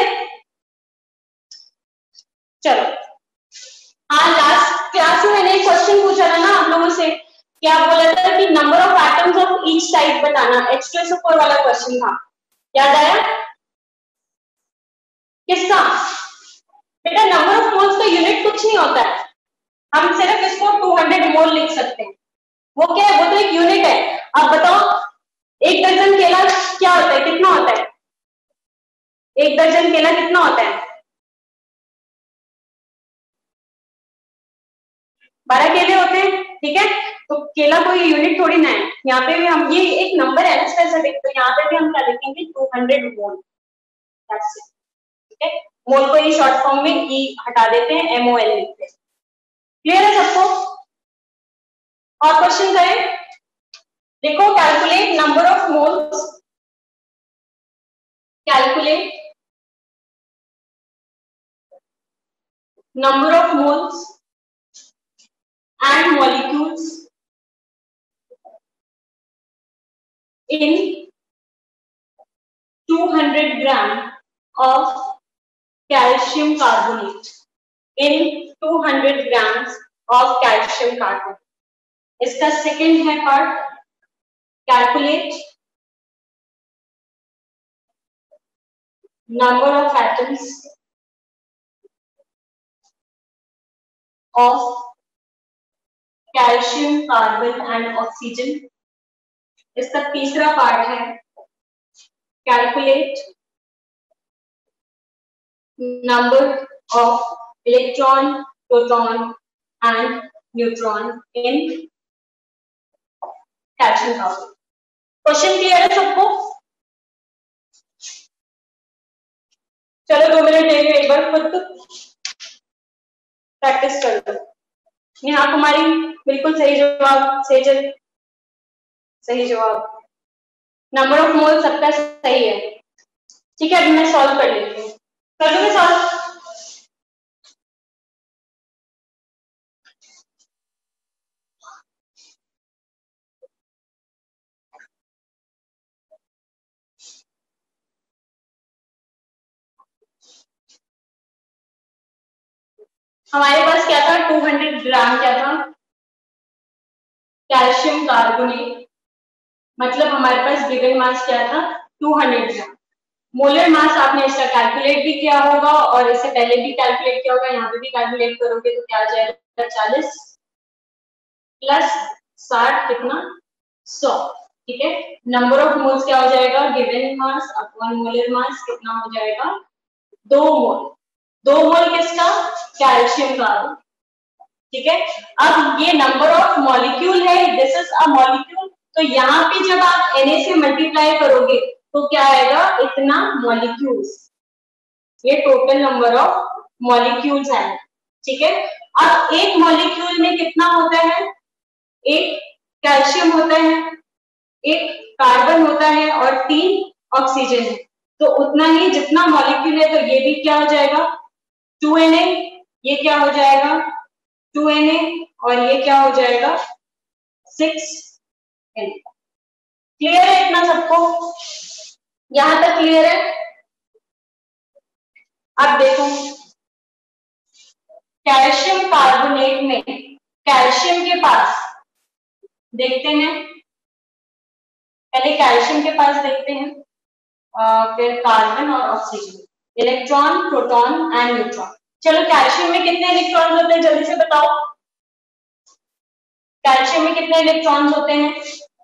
चलो, हाँ लास्ट क्लास में मैंने एक क्वेश्चन पूछा था ना आप लोगों से, क्या बोला था कि number of atoms of each type बताना, H2SO4 वाला क्वेश्चन था, याद आया किसका? बेटा नंबर ऑफ मोल्स का यूनिट कुछ नहीं होता है, हम सिर्फ इसको 200 मोल लिख सकते हैं। वो क्या है, वो तो एक यूनिट है। अब बताओ एक दर्जन केला क्या होता है, कितना होता है, एक दर्जन केला कितना होता है, 12 केले होते हैं। ठीक है, तो केला कोई यूनिट थोड़ी ना है, यहाँ पे भी हम, ये एक नंबर है स्पेसिफिक, तो यहाँ पे भी हम क्या लिखेंगे 200 मोल। ठीक है, मोल को ही शॉर्ट फॉर्म में ई हटा देते हैं, MOL लिखते हैं। क्लियर है सबको, और क्वेश्चन करें। देखो calculate number of moles, calculate number of moles and molecules in 200 gram of calcium carbonate, in 200 grams of calcium carbonate, इसका सेकंड है part calculate number of atoms of calcium, carbon and oxygen. इसका तीसरा part है calculate number of electron, proton and neutron in calcium carbon. Question clear है सबको? चलो 2 minute ले लो, एक बार खुद प्रैक्टिस कर लो। नेहा कुमारी बिल्कुल सही जवाब, सेजल सही जवाब, नंबर ऑफ मोल सबका सही है। ठीक है, अभी मैं सॉल्व कर लेती हूँ, कर लूंगी सॉल्व। हमारे पास क्या था, 200 ग्राम क्या था, कैल्शियम कार्बोनेट, मतलब हमारे पास गिवन मास क्या था 200 ग्राम। मोलर मास आपने इसका कैलकुलेट भी किया होगा और इससे पहले भी कैलकुलेट किया होगा, यहाँ पे भी कैलकुलेट करोगे तो क्या आ जाएगा 40 प्लस 60 कितना 100। ठीक है, नंबर ऑफ मोल्स क्या हो जाएगा, given mass upon molar mass कितना हो जाएगा 2 मोल। 2 मोल किसका, कैल्शियम कार्बोनेट। ठीक है, अब ये नंबर ऑफ मॉलिक्यूल है, दिस इज अ मॉलिक्यूल, तो यहाँ पे जब आप Na से मल्टीप्लाई करोगे तो क्या आएगा, इतना मॉलिक्यूल्स, ये टोटल नंबर ऑफ मॉलिक्यूल्स है। ठीक है, अब एक मॉलिक्यूल में कितना होता है, एक कैल्शियम होता है, एक कार्बन होता है और 3 ऑक्सीजन है, तो उतना ही जितना मॉलिक्यूल है, तो ये भी क्या हो जाएगा 2Na, ये क्या हो जाएगा 2Na और ये क्या हो जाएगा 6Na। क्लियर है इतना सबको, यहां तक क्लियर है? अब देखो कैल्शियम कार्बोनेट में कैल्शियम के पास देखते हैं, पहले कैल्शियम के पास देखते हैं, फिर कार्बन और oxygen, electron, proton and neutron. चलो कैल्शियम में कितने इलेक्ट्रॉन होते हैं जल्दी से बताओ, कैल्शियम में कितने इलेक्ट्रॉन्स होते हैं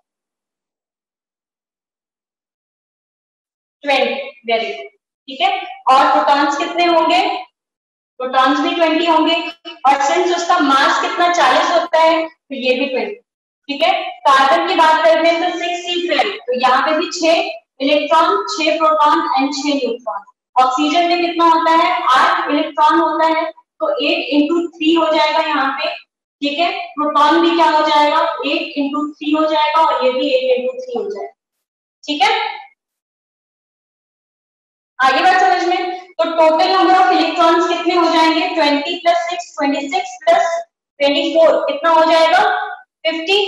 20, वेरी गुड। ठीक है, और प्रोटॉन्स कितने होंगे, प्रोटॉन्स भी 20 होंगे, और सिंस उसका मास कितना 40 होता है तो ये भी 20। ठीक है, कार्बन की बात करते हैं तो 6C12, तो यहाँ पे भी 6 electron, 6 proton and 6 neutron. Oxygen में कितना होता है 8 इलेक्ट्रॉन होता है, तो 8 into 3 हो जाएगा यहाँ पे। ठीक है, प्रोटॉन भी क्या हो जाएगा 8 into 3 हो जाएगा और ये भी 8 into 3 हो जाएगा। ठीक है, आगे बात समझ में, तो टोटल नंबर ऑफ इलेक्ट्रॉन्स कितने हो जाएंगे 20 प्लस 6 26 प्लस 24 कितना हो जाएगा 50।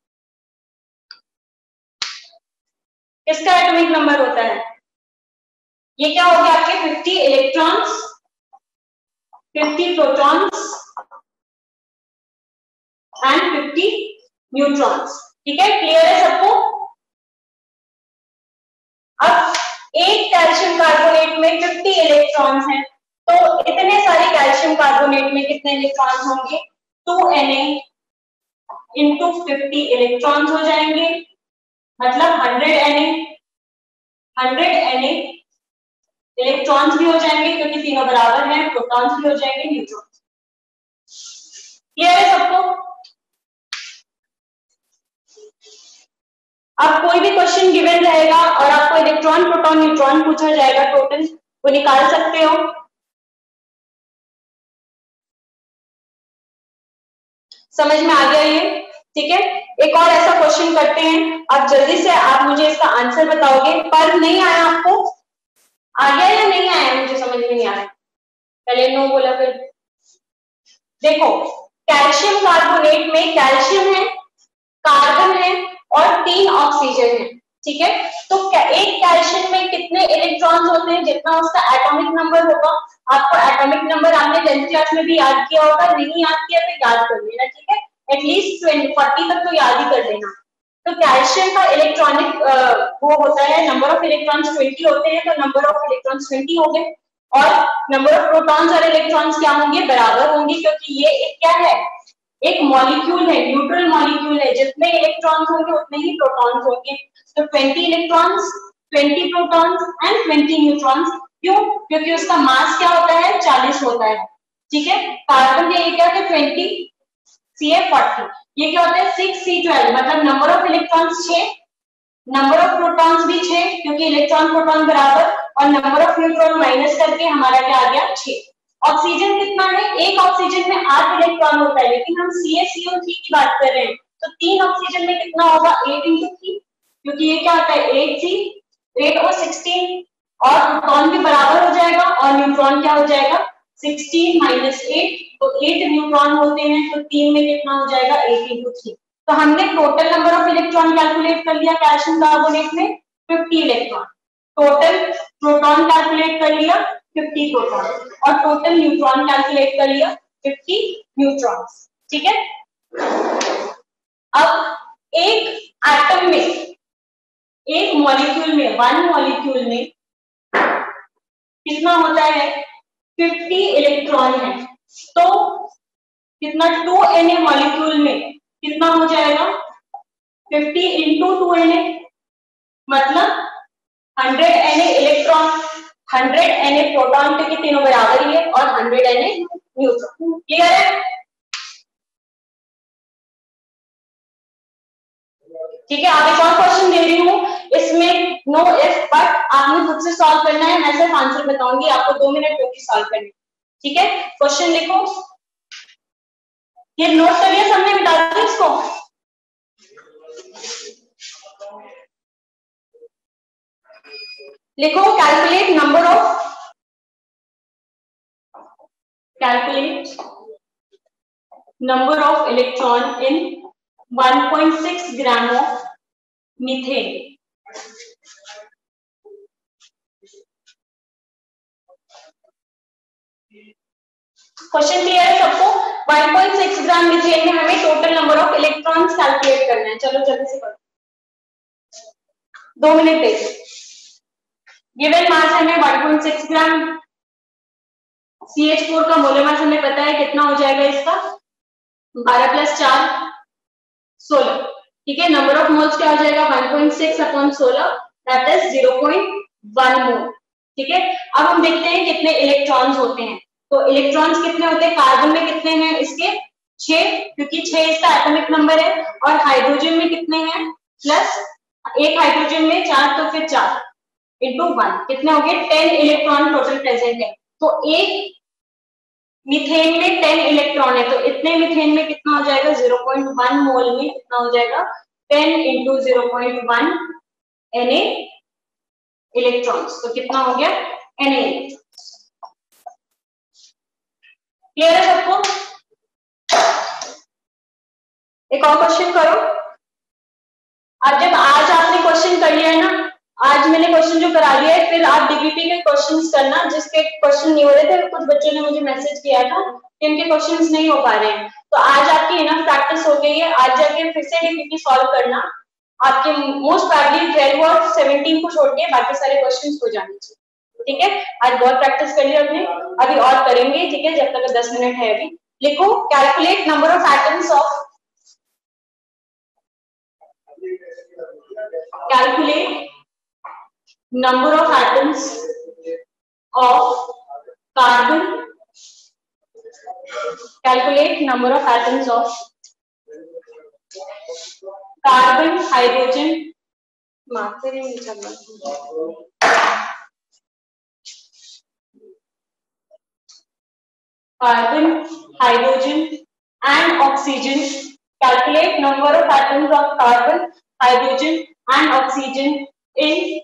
किसका एटॉमिक नंबर होता है, ये क्या हो गया आपके 50 इलेक्ट्रॉन्स, 50 प्रोटॉन्स एंड 50 न्यूट्रॉन्स। ठीक है, क्लियर है सबको? अब एक कैल्शियम कार्बोनेट में 50 इलेक्ट्रॉन्स हैं, तो इतने सारे कैल्शियम कार्बोनेट में कितने इलेक्ट्रॉन्स होंगे 2Na into 50 इलेक्ट्रॉन्स हो जाएंगे, मतलब 100Na इलेक्ट्रॉन्स भी हो जाएंगे क्योंकि तीनों बराबर हैं, प्रोटॉन्स भी हो जाएंगे, न्यूट्रॉन्स। क्लियर है सबको? अब कोई भी क्वेश्चन गिवन रहेगा और आपको इलेक्ट्रॉन, प्रोटॉन, न्यूट्रॉन पूछा जाएगा टोटल, वो निकाल सकते हो। समझ में आ गया ये? ठीक है, एक और ऐसा क्वेश्चन करते हैं, अब जल्दी से आप मुझे इसका आंसर बताओगे, पर नहीं आया आपको, आ गया या नहीं आया मुझे समझ में नहीं आया, पहले नो बोला फिर। देखो कैल्शियम कार्बोनेट में कैल्शियम है, कार्बन है और 3 ऑक्सीजन है। ठीक है, तो एक कैल्शियम में कितने इलेक्ट्रॉन्स होते हैं, जितना उसका एटॉमिक नंबर होगा। आपको एटॉमिक नंबर आपने 10th क्लास में भी याद किया होगा, नहीं याद किया तो याद कर लेना। ठीक है, एटलीस्ट 40 तक तो याद ही कर लेना। तो कैल्शियम का इलेक्ट्रॉनिक वो होता है, नंबर ऑफ इलेक्ट्रॉन्स 20 होते हैं, तो नंबर ऑफ इलेक्ट्रॉन्स 20 हो गए, और नंबर ऑफ प्रोटॉन्स और इलेक्ट्रॉन्स क्या होंगे, बराबर होंगे, क्योंकि ये एक क्या है, एक मॉलिक्यूल है, न्यूट्रल मॉलिक्यूल है, जितने इलेक्ट्रॉन्स होंगे उतने ही प्रोटॉन्स होंगे। तो 20 इलेक्ट्रॉन्स, 20 प्रोटॉन्स एंड 20 न्यूट्रॉन्स। क्यों? क्योंकि उसका मास क्या होता है, 40 होता है। ठीक है, कार्बन के ये क्या है 20, Ca40, ये क्या होता है 6C12, मतलब number of electrons 6, number of protons भी 6, क्योंकि इलेक्ट्रॉन प्रोटॉन बराबर, और नंबर ऑफ न्यूट्रॉन माइनस करके हमारा क्या आ गया 6। ऑक्सीजन कितना है, एक ऑक्सीजन में 8 इलेक्ट्रॉन होता है, लेकिन हम CaCO3 की बात कर रहे हैं, तो 3 ऑक्सीजन में कितना होगा 8 × 3, क्योंकि ये क्या होता है 8C 8 और 16, और प्रोटॉन भी बराबर हो जाएगा और न्यूट्रॉन क्या हो जाएगा 16 - 8, तो 8 न्यूट्रॉन होते हैं, तो 3 में कितना हो जाएगा 8 × 3। तो हमने total number of electron calculate कर लिया कैल्शियम कार्बोनेट में 50 इलेक्ट्रॉन, टोटल प्रोटॉन कैलकुलेट कर लिया 50 प्रोटॉन, और टोटल न्यूट्रॉन कैलकुलेट कर लिया 50 न्यूट्रॉन्स। ठीक है, अब एक एटम में, एक मॉलिक्यूल में, वन मॉलिक्यूल में कितना होता है 50 इलेक्ट्रॉन है, तो कितना 2Na मॉलिक्यूल में कितना हो जाएगा 50 × 2Na, मतलब 100Na इलेक्ट्रॉन, 100Na प्रोटॉन, क्योंकि तीनों बराबर ही है, और 100Na न्यूट्रॉन। क्लियर है? ठीक है, आप एक और क्वेश्चन दे रही हूँ, इसमें नो इफ बट आपने खुद से सॉल्व करना है, मैं सिर्फ आंसर बताऊंगी, आपको 2 मिनट होगी सॉल्व करने। ठीक है, क्वेश्चन लिखो, ये नोट करिए, सबने मिटा दिया इसको। लिखो, calculate number of electron in 1.6 gram of methane. Question clear है सबको? 1.6 ग्राम मीथेन में हमें total number of electrons calculate करना है। चलो जल्दी से करो, 2 मिनट देखो। गिवन मास हमें 1.6 ग्राम, CH4 का मोलर मास हमें पता है कितना हो जाएगा इसका 12 + 4 16। ठीक है, नंबर ऑफ मोल्स क्या हो जाएगा 1.6/16, दैट इज 0.1 मोल। ठीक है, अब हम देखते हैं कितने इलेक्ट्रॉन्स होते हैं। तो इलेक्ट्रॉन्स कितने होते हैं, कार्बन में कितने हैं इसके 6, क्योंकि 6 इसका एटॉमिक नंबर है, और हाइड्रोजन में कितने हैं प्लस एक हाइड्रोजन में 4, तो फिर 4 × 1 कितने हो गए 10 इलेक्ट्रॉन टोटल प्रेजेंट है। तो एक मीथेन में 10 इलेक्ट्रॉन है, तो इतने मीथेन में कितना हो जाएगा 0.1 मोल में कितना हो जाएगा 10 × 0.1 Na इलेक्ट्रॉन्स, तो कितना हो गया Na इलेक्ट्रॉन्स। क्लियर है सबको? एक और क्वेश्चन करो। अब जब आज आपने क्वेश्चन कर लिया है ना, आज मैंने क्वेश्चन जो करा लिया है, फिर आप डीबीपी के क्वेश्चंस करना, जिसके क्वेश्चन नहीं हो रहे थे, कुछ बच्चों ने मुझे मैसेज किया था कि इनके क्वेश्चंस नहीं हो पा रहे हैं, तो आज आपकी इनफ प्रैक्टिस हो गई है, आज जाके फिर से डीबीपी सॉल्व करना। आपके मोस्ट प्रोबेबली 12 और 17 को छोड़ के बाकी सारे क्वेश्चंस हो जाने चाहिए। ठीक है, आज बहुत प्रैक्टिस कर लिया आपने, अभी और करेंगे। ठीक है, जब तक 10 मिनट है अभी। लिखो, calculate number of atoms of, calculate number of atoms of carbon, calculate number of atoms of carbon, hydrogen, carbon, hydrogen and oxygen. Calculate number of atoms of carbon, hydrogen and oxygen in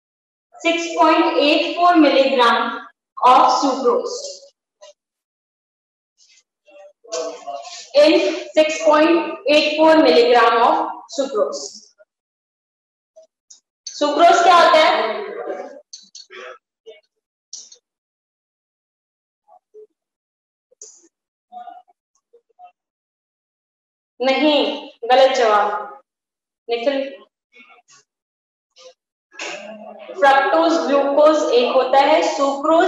6.84 milligram of sucrose. In 6.84 milligram of sucrose. Sucrose क्या होता है? नहीं, गलत जवाब Nikhil. Fructose glucose एक होता है, sucrose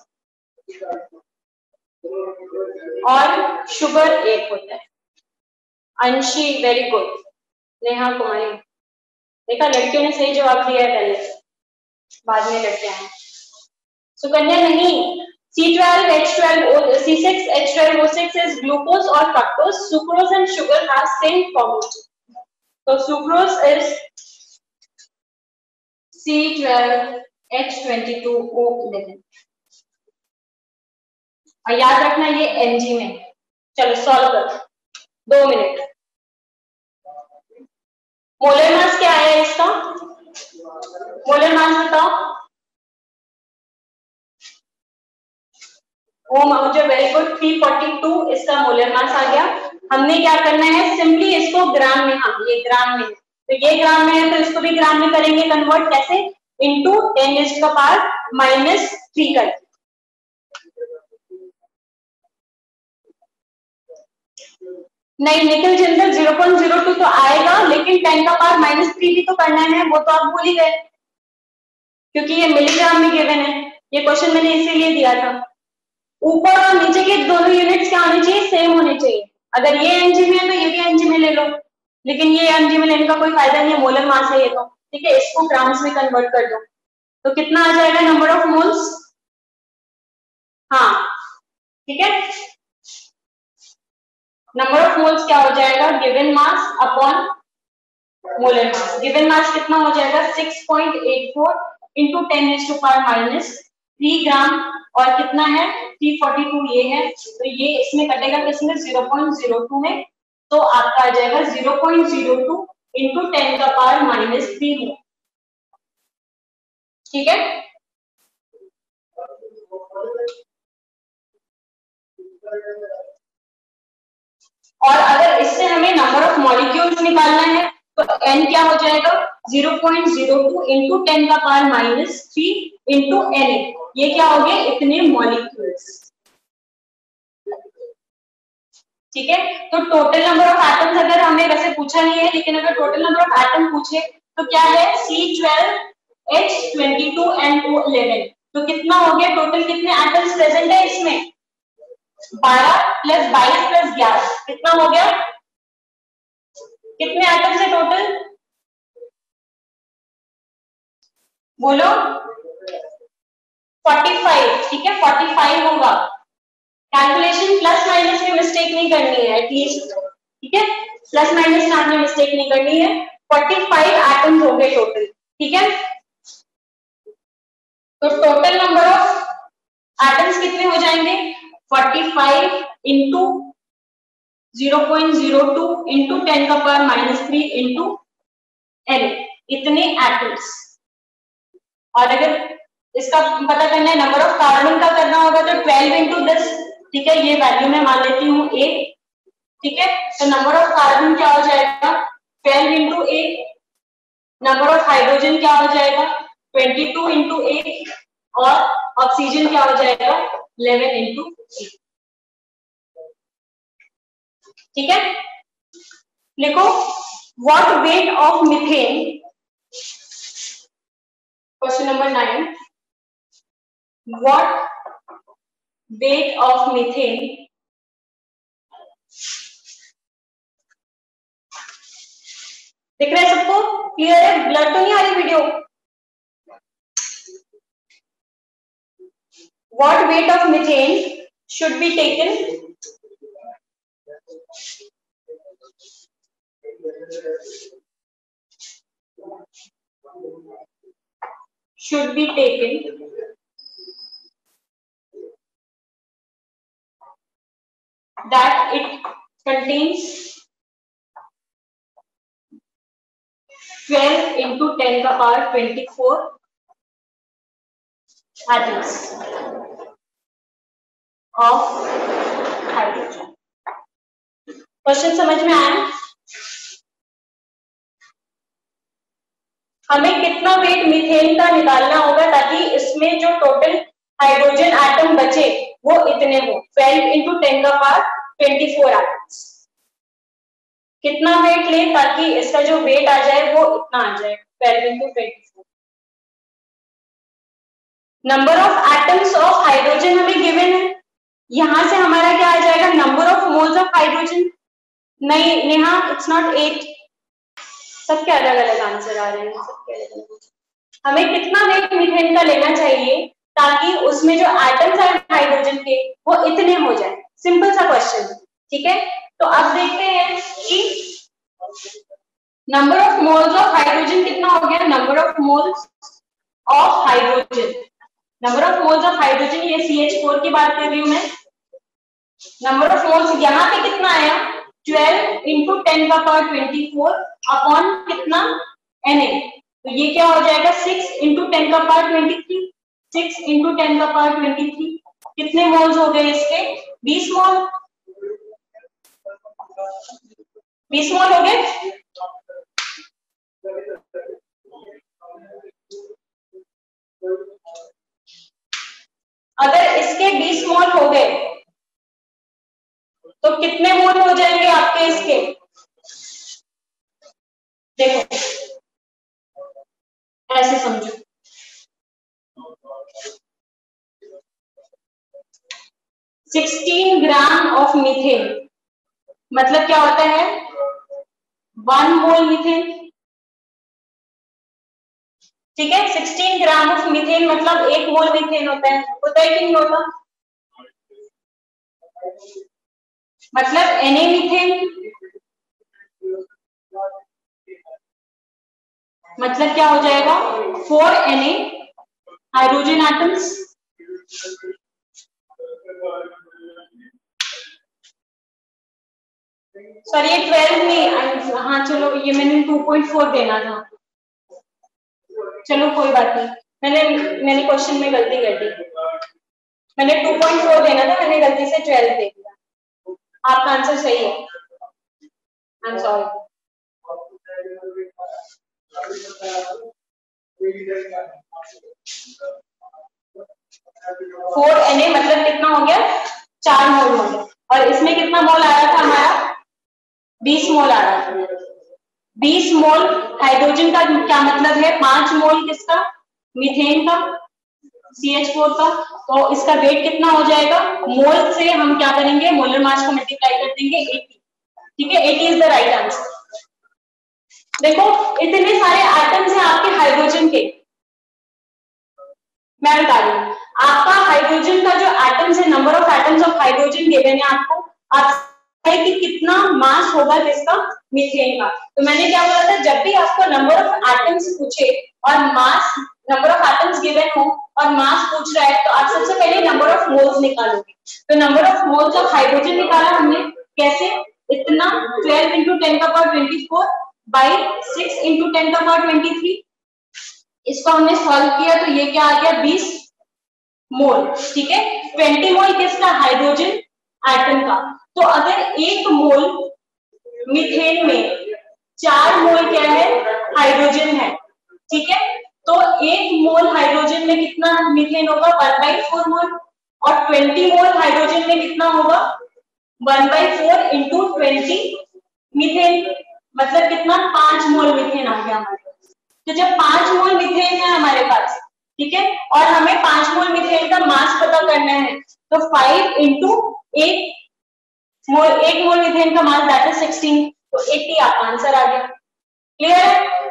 और शुगर एक होता है। अंशी वेरी गुड। नेहा कुमारी, देखा लड़कियों ने सही जवाब दिया है पहले, बाद में लड़के आए। सुकन्या नहीं, C12, H12, C6, H12, O6 is glucose or fructose. Sucrose and sugar have same formula. So sucrose is C12, H22O11. और याद रखना ये Mg में। चलो सॉल्व करो, 2 मिनट। मोलर मास क्या है इसका? मोलर मास बताओ। ओ मुझे वेरी गुड, 342 इसका मोलर मास आ गया। हमने क्या करना है, सिंपली इसको ग्राम में, हाँ ये ग्राम में, तो ये ग्राम में है तो इसको भी ग्राम में करेंगे कन्वर्ट, कैसे? इनटू 10⁻³ कर। नहीं निखिल जिंदल 0.02 तो आएगा, लेकिन 10⁻³ भी तो करना है, वो तो आप भूल ही गए, क्योंकि ये मिलीग्राम में गिवन है। ये क्वेश्चन मैंने इसीलिए दिया था। ऊपर और नीचे के दोनों यूनिट्स क्या होने चाहिए? सेम होने चाहिए। अगर ये एमजी में है तो ये भी एमजी में ले लो, लेकिन ये एमजी में लेने का कोई फायदा नहीं है, मोलर मास है ये तो, ठीक है। इसको ग्राम्स में कन्वर्ट कर दो, तो कितना आ जाएगा नंबर ऑफ मोल्स? हाँ ठीक है, नंबर ऑफ मोल्स क्या हो जाएगा? Given mass upon molar mass. Given mass कितना हो जाएगा? 6.84 इंटू 10⁻³ ग्राम, और कितना है? 342 ये है, तो ये इसमें कटेगा किसमें? 0.02 में, तो आपका आ जाएगा 0.02 इंटू 10⁻³ में, ठीक है। और अगर इससे हमें नंबर ऑफ मॉलिक्यूल्स निकालना है तो n क्या हो जाएगा? 0.02 इंटू 10⁻³ इंटू n, ये क्या हो गए? इतने मॉलिक्यूल्स, ठीक है। तो टोटल नंबर ऑफ एटम्स अगर हमें वैसे पूछा नहीं है, लेकिन अगर टोटल नंबर ऑफ एटम पूछे तो क्या है? C12, H22 and O11, तो कितना हो गया टोटल? कितने एटम्स प्रेजेंट है इसमें? 12 + 22 + 11, कितना हो गया? कितने एटम्स है टोटल? बोलो। 45, ठीक है 45 होगा। कैलकुलेशन प्लस माइनस में मिस्टेक नहीं करनी है एटलीस्ट, ठीक है, प्लस माइनस में मिस्टेक नहीं करनी है। 45 एटम्स हो गए टोटल, ठीक है। तो टोटल नंबर ऑफ एटम्स कितने हो जाएंगे? 45 इंटू 0.02 इंटू 10⁻³ इंटू n, इतने एटम्स। और अगर इसका पता करना है, नंबर ऑफ कार्बन का करना होगा तो 12 इंटू 10, ठीक है, ये वैल्यू मैं मान लेती हूँ a, ठीक है। तो नंबर ऑफ कार्बन क्या हो जाएगा? 12 into a। Number of hydrogen क्या हो जाएगा? 22 इंटू a, और ऑक्सीजन क्या हो जाएगा? 11 इंटू a, ठीक है। लिखो, what weight of methane, question number 9, what weight of methane दिख रहा है सबको? क्लियर है? ब्लड तो नहीं आ रही video? What weight of methane should be taken? should be taken that it contains 12 into 10⁻24 atoms of hydrogen. Question समझ में आया? हमें कितना वेट मीथेन का निकालना होगा ताकि इसमें जो टोटल हाइड्रोजन एटम बचे वो इतने हो, 12 into 10⁻24 एटम्स। कितना वेट ले ताकि इसका जो वेट आ जाए वो इतना आ जाए 12 into 24। Number of atoms of hydrogen हमें गिवन है, यहां से हमारा क्या आ जाएगा number of moles of hydrogen. नहीं नेहा इट्स नॉट 8, सबके अलग अलग आंसर आ रहे हैं, सबके अलग अलग। हमें कितना वेट मीथेन का लेना चाहिए ताकि उसमें जो एटम्स है हाइड्रोजन के वो इतने हो जाए, सिंपल सा क्वेश्चन, ठीक है। तो अब देखते हैं कि number of moles of hydrogen कितना हो गया, number of moles of hydrogen, number of moles of hydrogen, ये CH4 की बात कर रही हूं मैं। नंबर ऑफ मोल्स यहाँ पे कितना आया 12 into 10 का पावर 24 अपॉन कितना Na, तो ये क्या हो जाएगा 6 into 10 का पावर 23, 6 into 10 का पावर 23, कितने मोल्स हो गए इसके 20 मोल, 20 मोल हो गए। अगर इसके 20 मोल हो गए तो कितने मोल हो जाएंगे आपके इसके, देखो ऐसे समझो, 16 ग्राम ऑफ मीथेन मतलब क्या होता है 1 मोल मीथेन, ठीक है। 16 ग्राम ऑफ मीथेन मतलब 1 मोल मीथेन होता है कि नहीं होता, मतलब Na मीथेन मतलब क्या हो जाएगा 4 Na हाइड्रोजन एटम्स, सॉरी ये 12 में, हाँ चलो ये मैंने 2.4 देना था, चलो कोई बात नहीं, मैंने क्वेश्चन में गलती कर दी, मैंने 2.4 देना था, मैंने गलती से 12 दे दिया, आपका आंसर सही है, आई एम सॉरी। 4 Na मतलब कितना हो गया 4 मोल हो गया, और इसमें कितना मोल आ रहा था हमारा 20 मोल आ रहा था, 20 मोल हाइड्रोजन का क्या मतलब है 5 मोल किसका मीथेन का CH4 का, तो इसका वेट कितना हो जाएगा, मोल से हम क्या करेंगे मोलर मास को मल्टीप्लाई कर देंगे 80, ठीक है 80 इज द राइट आंसर। देखो इतने सारे एटम्स हैं आपके हाइड्रोजन के, मैं बता रही हूँ आपका हाइड्रोजन का जो एटम्स है number of atoms of hydrogen given है आपको, आप है कि कितना मास होगा किसका मीथेन का, तो मैंने क्या बोला था जब भी आपको नंबर ऑफ एटम्स पूछे और mass number of atoms given हो और मास पूछ रहा है तो आप सबसे पहले नंबर ऑफ मोल्स निकालोगे, तो number of moles of hydrogen निकाला हमने कैसे, इतना 12 into 10 का पावर 24 by 6 into 10 का पावर 23, इसको हमने सॉल्व किया तो ये क्या आ गया 20 मोल, ठीक है। 20 मोल किसका हाइड्रोजन एटम का, तो अगर 1 मोल मीथेन में 4 मोल क्या है हाइड्रोजन है, ठीक है, तो 1 मोल हाइड्रोजन में कितना मीथेन होगा 1/4 मोल, और 20 मोल हाइड्रोजन में कितना होगा 1/4 into 20 मीथेन, मतलब कितना 5 मोल मीथेन आ गया हमारे पास, तो जब 5 मोल मीथेन है हमारे पास, ठीक है, और हमें 5 मोल मीथेन का मास पता करना है, तो 5 into 1 मोल मीथेन का मास दैट इज 16, तो 80 आपका आंसर आ गया, क्लियर है,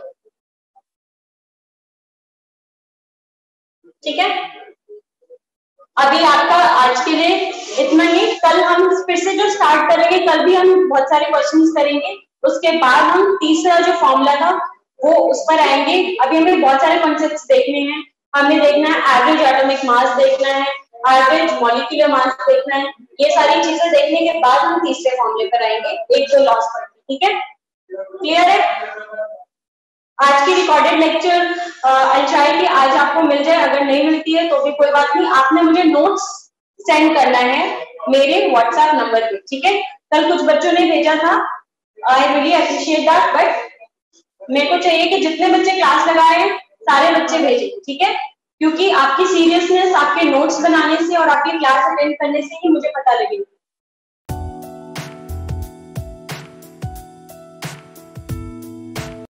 ठीक है। अभी आपका आज के लिए इतना ही, कल हम फिर से जो स्टार्ट करेंगे, कल भी हम बहुत सारे क्वेश्चंस करेंगे, उसके बाद हम तीसरा जो फॉर्मूला था वो उस पर आएंगे। अभी हमें बहुत सारे कॉन्सेप्ट्स देखने हैं, हमें देखना है एवरेज एटॉमिक मास देखना है, एवरेज मॉलिक्यूलर मास देखना है, ये सारी चीजें देखने के बाद हम तीसरे फॉर्मूले पर आएंगे, एक दो लॉस पर, ठीक है, क्लियर है। आज की रिकॉर्डेड लेक्चर आई ट्राई कि आज आपको मिल जाए, अगर नहीं मिलती है तो भी कोई बात नहीं, आपने मुझे नोट्स सेंड करना है मेरे व्हाट्सएप नंबर पे, ठीक है। कल कुछ बच्चों ने भेजा था, I really appreciate that, but मेरे को चाहिए कि जितने बच्चे क्लास लगाए हैं सारे बच्चे भेजें, ठीक है, क्योंकि आपकी सीरियसनेस आपके नोट्स बनाने से और आपकी क्लास अटेंड करने से ही मुझे पता लगेगी